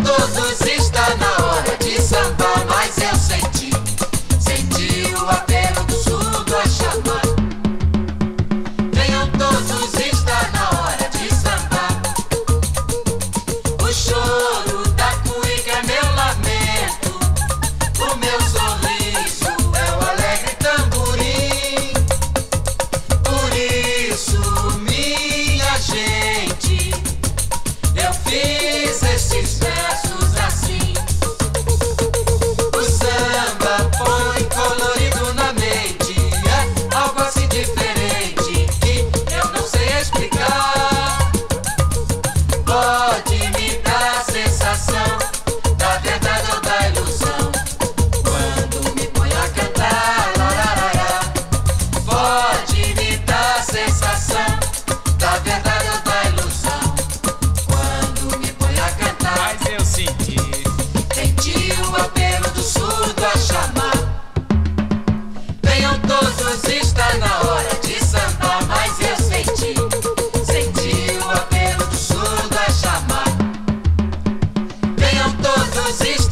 todos, está na hora de sambar, mas eu senti o apelo do surdo a chamar. Venham todos, está na hora de sambar. O choro da cuíca é meu lamento, o meu sorriso é o alegre tamborim. Por isso, minha gente, eu fiz esses versos assim. O samba põe colorido na mente, é algo assim diferente que eu não sei explicar. Pode me dar a sensação da verdade ou da ilusão quando me põe a cantar, larará. Pode me dar a sensação da verdade ou da ilusão quando me põe a cantar. Mas eu senti O apelo do surdo a chamar. Venham todos, está na hora de sambar, mas eu senti o apelo do surdo a chamar. Venham todos,